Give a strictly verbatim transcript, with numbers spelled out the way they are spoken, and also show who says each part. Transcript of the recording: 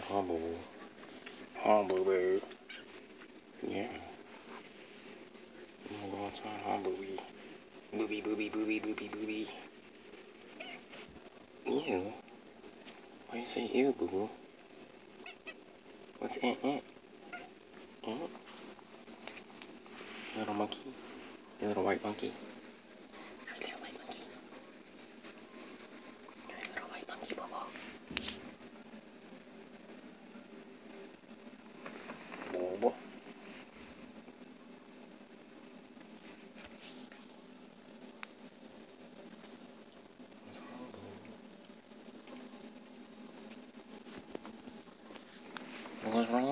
Speaker 1: Humble. Humble, babe. Yeah. I'm gonna go outside, huh, booby? Booby, booby, booby, booby, booby. Ew. Why you say ew, boo-boo? What's eh, eh? Eh? Little monkey? You little white monkey? Hi, little white monkey. Hi, little white monkey, boo-boo. Boo-boo. What's wrong,